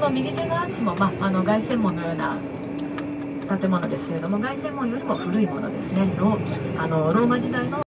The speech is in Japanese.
の右手のアーチも、凱旋門のような建物ですけれども、凱旋門よりも古いものですね。ローマ時代の